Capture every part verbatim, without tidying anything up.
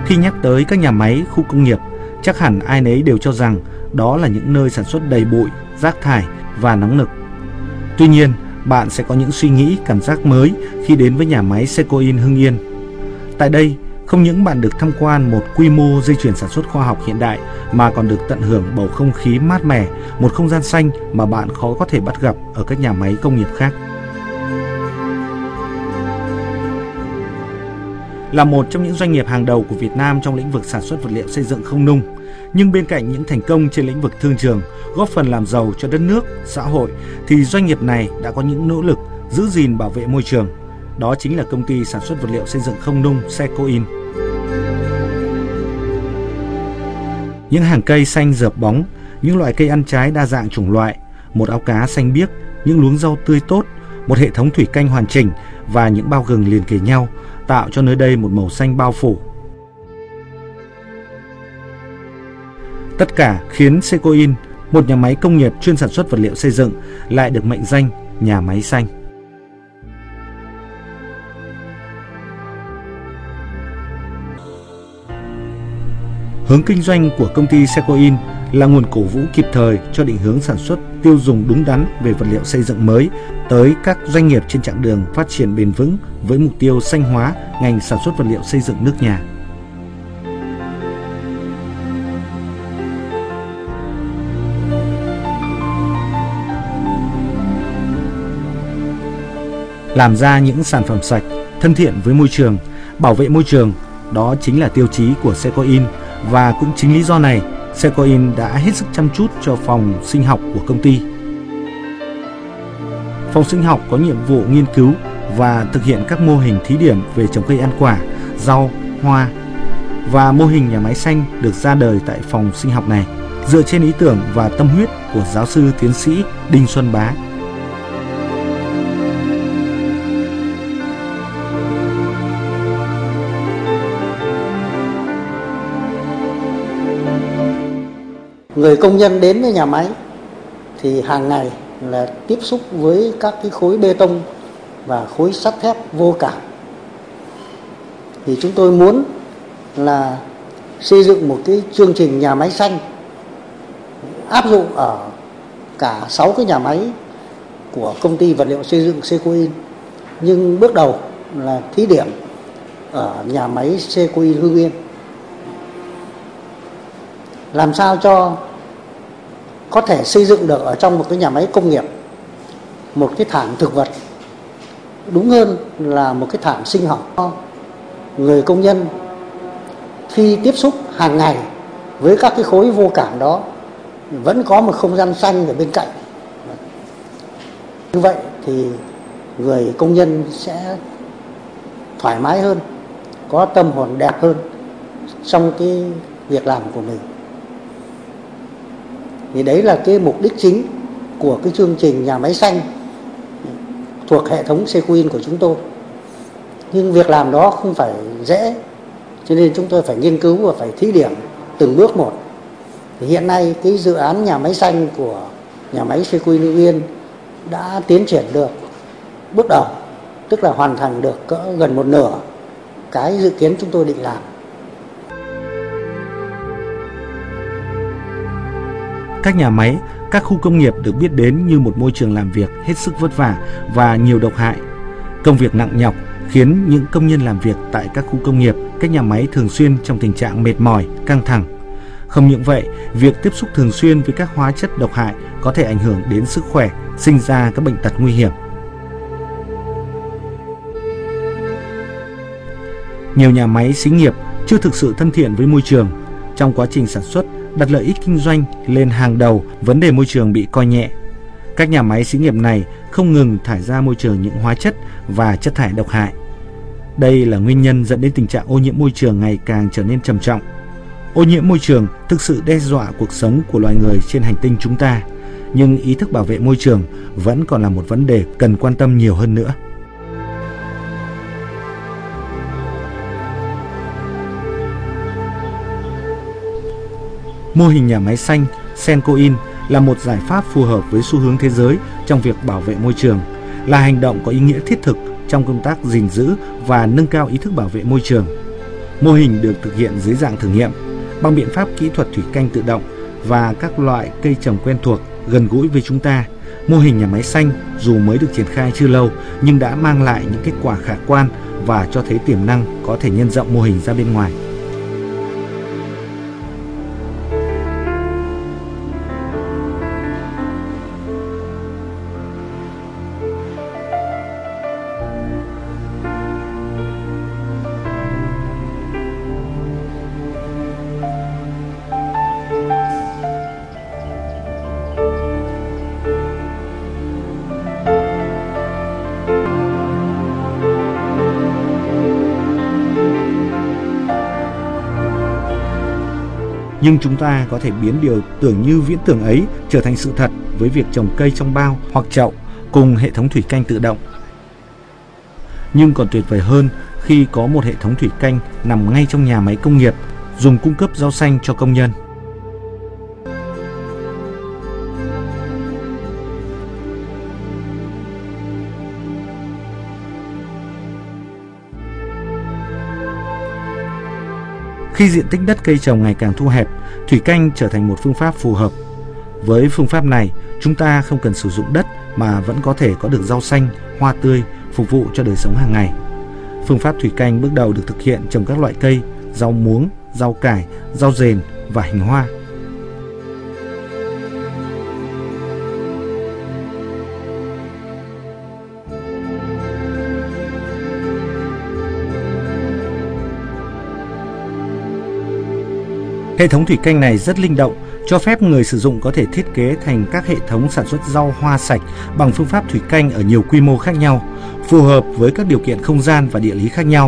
Khi nhắc tới các nhà máy, khu công nghiệp, chắc hẳn ai nấy đều cho rằng đó là những nơi sản xuất đầy bụi, rác thải và nóng nực. Tuy nhiên, bạn sẽ có những suy nghĩ, cảm giác mới khi đến với nhà máy Secoin Hưng Yên. Tại đây, không những bạn được tham quan một quy mô dây chuyền sản xuất khoa học hiện đại mà còn được tận hưởng bầu không khí mát mẻ, một không gian xanh mà bạn khó có thể bắt gặp ở các nhà máy công nghiệp khác. Là một trong những doanh nghiệp hàng đầu của Việt Nam trong lĩnh vực sản xuất vật liệu xây dựng không nung, nhưng bên cạnh những thành công trên lĩnh vực thương trường, góp phần làm giàu cho đất nước, xã hội, thì doanh nghiệp này đã có những nỗ lực giữ gìn bảo vệ môi trường. Đó chính là công ty sản xuất vật liệu xây dựng không nung Secoin. Những hàng cây xanh rợp bóng, những loại cây ăn trái đa dạng chủng loại, một áo cá xanh biếc, những luống rau tươi tốt, một hệ thống thủy canh hoàn chỉnh và những bao gừng liền kề nhau tạo cho nơi đây một màu xanh bao phủ. Tất cả khiến Secoin, một nhà máy công nghiệp chuyên sản xuất vật liệu xây dựng, lại được mệnh danh nhà máy xanh. Hướng kinh doanh của công ty Secoin là nguồn cổ vũ kịp thời cho định hướng sản xuất tiêu dùng đúng đắn về vật liệu xây dựng mới tới các doanh nghiệp trên chặng đường phát triển bền vững với mục tiêu xanh hóa ngành sản xuất vật liệu xây dựng nước nhà. Làm ra những sản phẩm sạch, thân thiện với môi trường, bảo vệ môi trường, đó chính là tiêu chí của Secoin, và cũng chính lý do này Secoin đã hết sức chăm chút cho phòng sinh học của công ty. Phòng sinh học có nhiệm vụ nghiên cứu và thực hiện các mô hình thí điểm về trồng cây ăn quả, rau, hoa, và mô hình nhà máy xanh được ra đời tại phòng sinh học này dựa trên ý tưởng và tâm huyết của giáo sư tiến sĩ Đinh Xuân Bá. Người công nhân đến với nhà máy thì hàng ngày là tiếp xúc với các cái khối bê tông và khối sắt thép vô cảm. Thì chúng tôi muốn là xây dựng một cái chương trình nhà máy xanh áp dụng ở cả sáu cái nhà máy của công ty vật liệu xây dựng Secoin. Nhưng bước đầu là thí điểm ở nhà máy Secoin Hưng Yên. Làm sao cho có thể xây dựng được ở trong một cái nhà máy công nghiệp một cái thảm thực vật, đúng hơn là một cái thảm sinh học. Người công nhân khi tiếp xúc hàng ngày với các cái khối vô cảm đó vẫn có một không gian xanh ở bên cạnh. Như vậy thì người công nhân sẽ thoải mái hơn, có tâm hồn đẹp hơn trong cái việc làm của mình. Thì đấy là cái mục đích chính của cái chương trình nhà máy xanh thuộc hệ thống Secoin của chúng tôi. Nhưng việc làm đó không phải dễ, cho nên chúng tôi phải nghiên cứu và phải thí điểm từng bước một. Thì hiện nay cái dự án nhà máy xanh của nhà máy Secoin Hưng Yên đã tiến triển được bước đầu, tức là hoàn thành được cỡ gần một nửa cái dự kiến chúng tôi định làm. Các nhà máy, các khu công nghiệp được biết đến như một môi trường làm việc hết sức vất vả và nhiều độc hại. Công việc nặng nhọc khiến những công nhân làm việc tại các khu công nghiệp, các nhà máy thường xuyên trong tình trạng mệt mỏi, căng thẳng. Không những vậy, việc tiếp xúc thường xuyên với các hóa chất độc hại có thể ảnh hưởng đến sức khỏe, sinh ra các bệnh tật nguy hiểm. Nhiều nhà máy xí nghiệp chưa thực sự thân thiện với môi trường. Trong quá trình sản xuất, đặt lợi ích kinh doanh lên hàng đầu, vấn đề môi trường bị coi nhẹ. Các nhà máy xí nghiệp này không ngừng thải ra môi trường những hóa chất và chất thải độc hại. Đây là nguyên nhân dẫn đến tình trạng ô nhiễm môi trường ngày càng trở nên trầm trọng. Ô nhiễm môi trường thực sự đe dọa cuộc sống của loài người trên hành tinh chúng ta, nhưng ý thức bảo vệ môi trường vẫn còn là một vấn đề cần quan tâm nhiều hơn nữa. Mô hình nhà máy xanh Secoin là một giải pháp phù hợp với xu hướng thế giới trong việc bảo vệ môi trường, là hành động có ý nghĩa thiết thực trong công tác gìn giữ và nâng cao ý thức bảo vệ môi trường. Mô hình được thực hiện dưới dạng thử nghiệm bằng biện pháp kỹ thuật thủy canh tự động và các loại cây trồng quen thuộc gần gũi với chúng ta. Mô hình nhà máy xanh dù mới được triển khai chưa lâu nhưng đã mang lại những kết quả khả quan và cho thấy tiềm năng có thể nhân rộng mô hình ra bên ngoài. Nhưng chúng ta có thể biến điều tưởng như viễn tưởng ấy trở thành sự thật với việc trồng cây trong bao hoặc chậu cùng hệ thống thủy canh tự động. Nhưng còn tuyệt vời hơn khi có một hệ thống thủy canh nằm ngay trong nhà máy công nghiệp, dùng cung cấp rau xanh cho công nhân. Khi diện tích đất cây trồng ngày càng thu hẹp, thủy canh trở thành một phương pháp phù hợp. Với phương pháp này, chúng ta không cần sử dụng đất mà vẫn có thể có được rau xanh, hoa tươi phục vụ cho đời sống hàng ngày. Phương pháp thủy canh bước đầu được thực hiện trồng các loại cây, rau muống, rau cải, rau dền và hành hoa. Hệ thống thủy canh này rất linh động, cho phép người sử dụng có thể thiết kế thành các hệ thống sản xuất rau hoa sạch bằng phương pháp thủy canh ở nhiều quy mô khác nhau, phù hợp với các điều kiện không gian và địa lý khác nhau.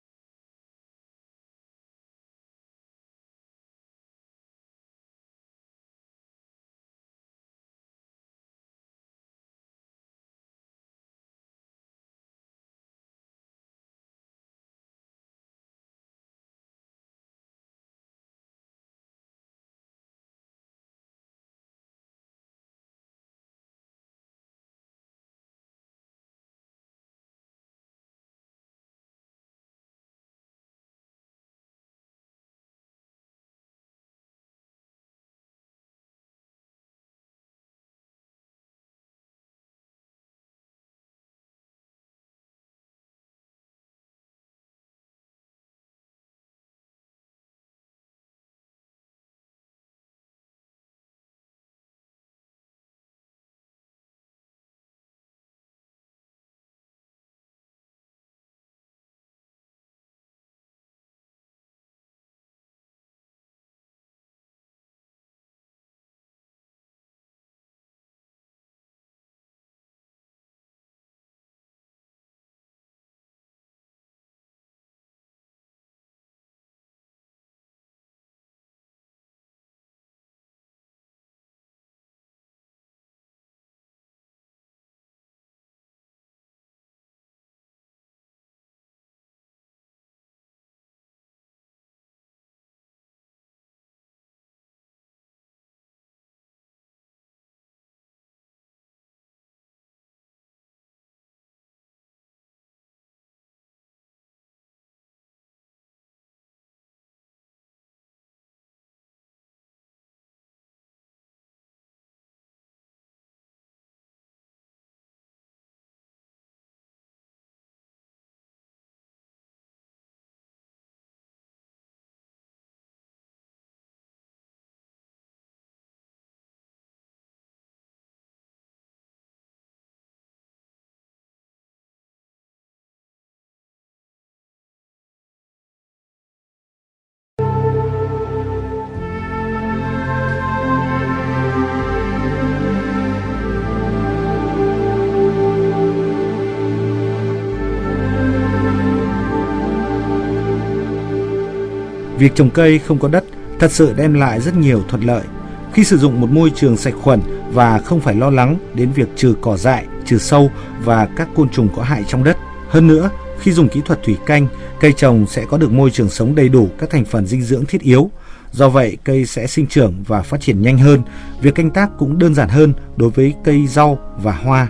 Việc trồng cây không có đất thật sự đem lại rất nhiều thuận lợi. Khi sử dụng một môi trường sạch khuẩn và không phải lo lắng đến việc trừ cỏ dại, trừ sâu và các côn trùng có hại trong đất. Hơn nữa, khi dùng kỹ thuật thủy canh, cây trồng sẽ có được môi trường sống đầy đủ các thành phần dinh dưỡng thiết yếu. Do vậy, cây sẽ sinh trưởng và phát triển nhanh hơn. Việc canh tác cũng đơn giản hơn đối với cây rau và hoa.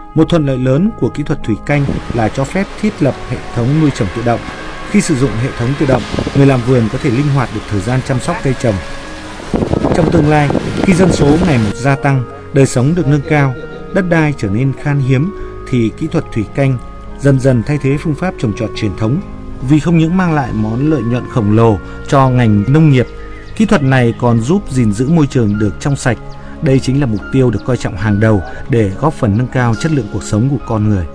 Một thuận lợi lớn của kỹ thuật thủy canh là cho phép thiết lập hệ thống nuôi trồng tự động. Khi sử dụng hệ thống tự động, người làm vườn có thể linh hoạt được thời gian chăm sóc cây trồng. Trong tương lai, khi dân số ngày một gia tăng, đời sống được nâng cao, đất đai trở nên khan hiếm, thì kỹ thuật thủy canh dần dần thay thế phương pháp trồng trọt truyền thống. Vì không những mang lại món lợi nhuận khổng lồ cho ngành nông nghiệp, kỹ thuật này còn giúp gìn giữ môi trường được trong sạch. Đây chính là mục tiêu được coi trọng hàng đầu để góp phần nâng cao chất lượng cuộc sống của con người.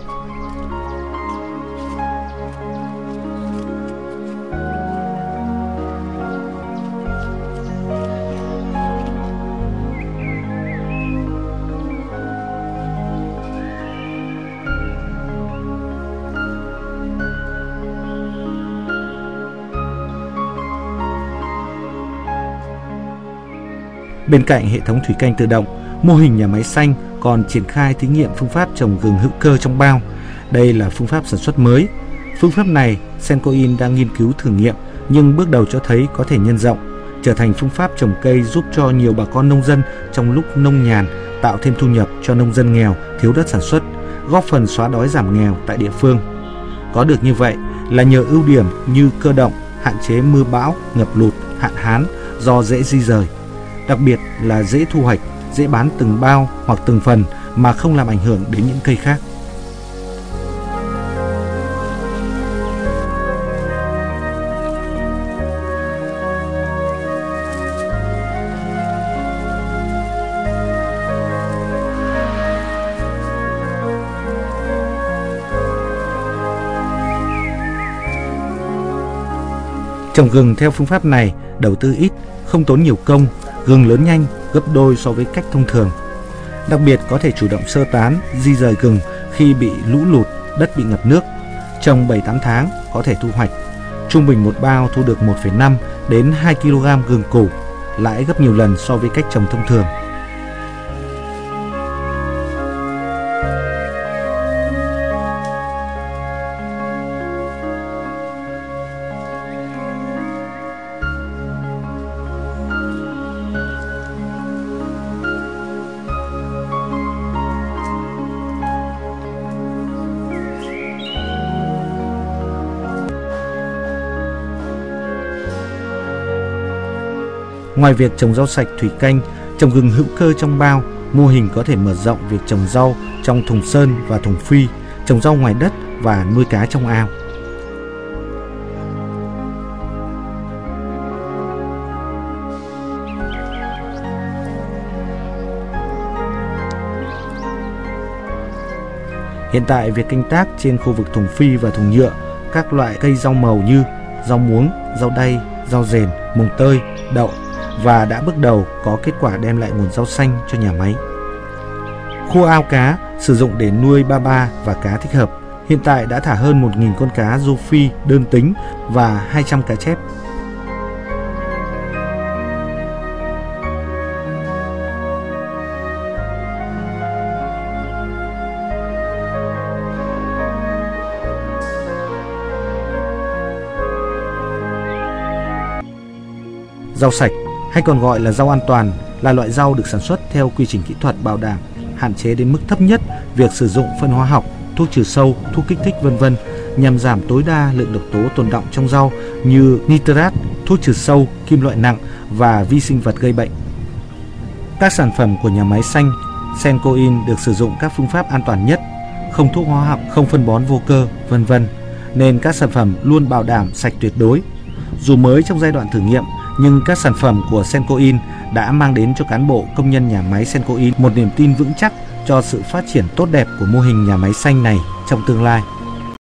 Bên cạnh hệ thống thủy canh tự động, mô hình nhà máy xanh còn triển khai thí nghiệm phương pháp trồng gừng hữu cơ trong bao. Đây là phương pháp sản xuất mới. Phương pháp này, Sencoin đang nghiên cứu thử nghiệm, nhưng bước đầu cho thấy có thể nhân rộng, trở thành phương pháp trồng cây giúp cho nhiều bà con nông dân trong lúc nông nhàn tạo thêm thu nhập cho nông dân nghèo, thiếu đất sản xuất, góp phần xóa đói giảm nghèo tại địa phương. Có được như vậy là nhờ ưu điểm như cơ động, hạn chế mưa bão, ngập lụt, hạn hán do dễ di rời. Đặc biệt là dễ thu hoạch, dễ bán từng bao hoặc từng phần mà không làm ảnh hưởng đến những cây khác. Trồng gừng theo phương pháp này đầu tư ít, không tốn nhiều công, gừng lớn nhanh, gấp đôi so với cách thông thường. Đặc biệt có thể chủ động sơ tán, di rời gừng khi bị lũ lụt, đất bị ngập nước. Trồng bảy tám tháng có thể thu hoạch. Trung bình một bao thu được một phẩy năm đến hai ki lô gam gừng củ, lãi gấp nhiều lần so với cách trồng thông thường. Ngoài việc trồng rau sạch thủy canh, trồng gừng hữu cơ trong bao, mô hình có thể mở rộng việc trồng rau trong thùng sơn và thùng phi, trồng rau ngoài đất và nuôi cá trong ao. Hiện tại, việc canh tác trên khu vực thùng phi và thùng nhựa các loại cây rau màu như rau muống, rau đay, rau dền, mồng tơi, đậu và đã bước đầu có kết quả đem lại nguồn rau xanh cho nhà máy. Khu ao cá sử dụng để nuôi ba ba và cá thích hợp. Hiện tại đã thả hơn một nghìn con cá rô phi đơn tính và hai trăm cá chép. Rau sạch hay còn gọi là rau an toàn là loại rau được sản xuất theo quy trình kỹ thuật bảo đảm hạn chế đến mức thấp nhất việc sử dụng phân hóa học, thuốc trừ sâu, thuốc kích thích vân vân nhằm giảm tối đa lượng độc tố tồn đọng trong rau như nitrat, thuốc trừ sâu, kim loại nặng và vi sinh vật gây bệnh. Các sản phẩm của nhà máy xanh Sencoin được sử dụng các phương pháp an toàn nhất, không thuốc hóa học, không phân bón vô cơ, vân vân, nên các sản phẩm luôn bảo đảm sạch tuyệt đối. Dù mới trong giai đoạn thử nghiệm, nhưng các sản phẩm của Sencoin đã mang đến cho cán bộ công nhân nhà máy Sencoin một niềm tin vững chắc cho sự phát triển tốt đẹp của mô hình nhà máy xanh này trong tương lai.